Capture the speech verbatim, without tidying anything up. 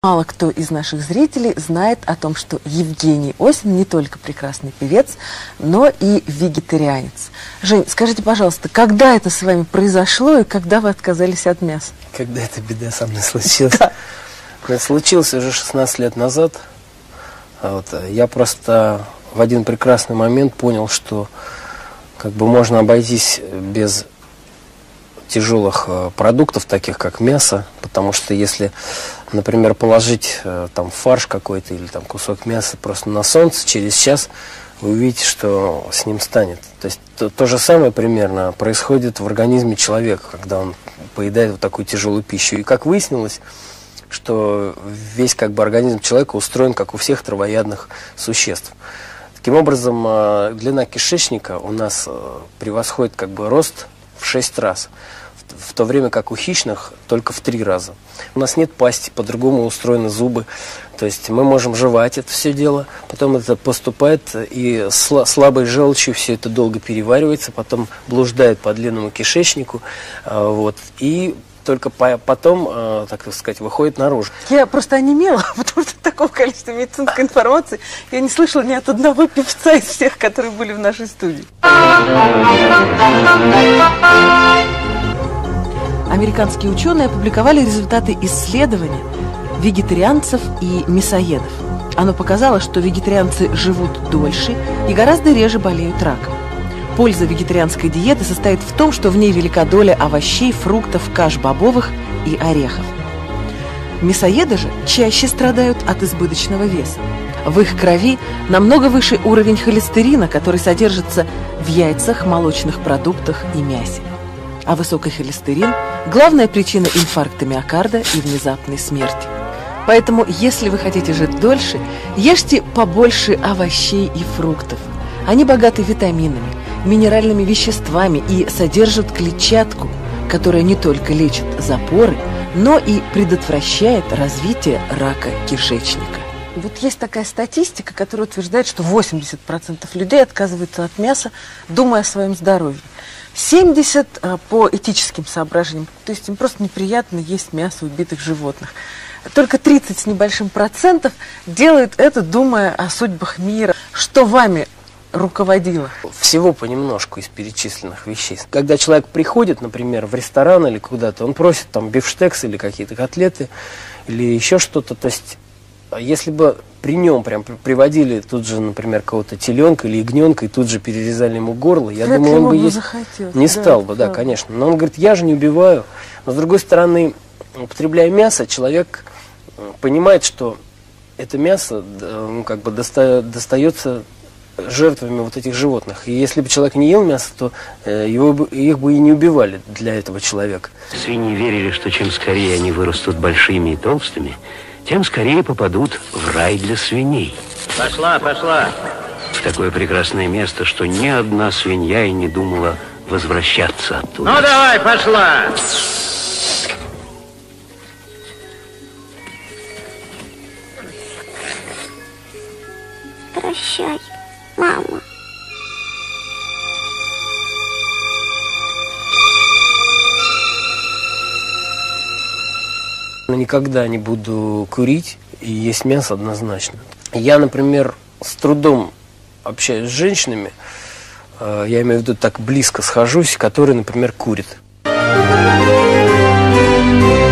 Мало кто из наших зрителей знает о том, что Евгений Осин не только прекрасный певец, но и вегетарианец. Жень, скажите, пожалуйста, когда это с вами произошло и когда вы отказались от мяса? Когда эта беда со мной случилась? Да. Это случилось уже шестнадцать лет назад. Вот, я просто в один прекрасный момент понял, что как бы можно обойтись без тяжелых продуктов, таких как мясо, потому что если, например, положить там фарш какой-то или там кусок мяса просто на солнце, через час вы увидите, что с ним станет. То есть то, то же самое примерно происходит в организме человека, когда он поедает вот такую тяжелую пищу. И как выяснилось, что весь как бы организм человека устроен, как у всех травоядных существ. Таким образом, длина кишечника у нас превосходит как бы рост в шесть раз, в то время как у хищных только в три раза. У нас нет пасти, по-другому устроены зубы, то есть мы можем жевать это все дело, потом это поступает и слабой желчью все это долго переваривается, потом блуждает по длинному кишечнику, вот, и только потом, так сказать, выходит наружу. Я просто онемела, потому что такого количества медицинской информации я не слышала ни от одного певца из всех, которые были в нашей студии. Американские ученые опубликовали результаты исследования вегетарианцев и мясоедов. Оно показало, что вегетарианцы живут дольше и гораздо реже болеют раком. Польза вегетарианской диеты состоит в том, что в ней велика доля овощей, фруктов, каш бобовых и орехов. Мясоеды же чаще страдают от избыточного веса. В их крови намного выше уровень холестерина, который содержится в яйцах, молочных продуктах и мясе. А высокий холестерин – главная причина инфаркта миокарда и внезапной смерти. Поэтому, если вы хотите жить дольше, ешьте побольше овощей и фруктов. Они богаты витаминами, минеральными веществами и содержат клетчатку, которая не только лечит запоры, но и предотвращает развитие рака кишечника. Вот есть такая статистика, которая утверждает, что восемьдесят процентов людей отказываются от мяса, думая о своем здоровье. семьдесят процентов по этическим соображениям, то есть им просто неприятно есть мясо убитых животных. Только тридцать с небольшим процентов делают это, думая о судьбах мира. Что вами руководило? Всего понемножку из перечисленных вещей. Когда человек приходит, например, в ресторан или куда-то, он просит там бифштекс или какие-то котлеты или еще что-то. То есть, если бы при нем прям приводили тут же, например, кого-то теленка или ягненка и тут же перерезали ему горло, я Вряд думаю, он бы есть не стал да, бы, да, да, конечно. Но он говорит, я же не убиваю. Но с другой стороны, употребляя мясо, человек понимает, что это мясо ну, как бы доста достается жертвами вот этих животных. И если бы человек не ел мясо, то э, его бы, их бы и не убивали для этого человека. Свиньи верили, что чем скорее они вырастут большими и толстыми, тем скорее попадут в рай для свиней. Пошла, пошла. В такое прекрасное место, что ни одна свинья и не думала возвращаться оттуда. Ну давай, пошла! Прощай, мама. Никогда не буду курить и есть мясо однозначно. Я, например, с трудом общаюсь с женщинами, я имею в виду так близко схожусь, которые, например, курят.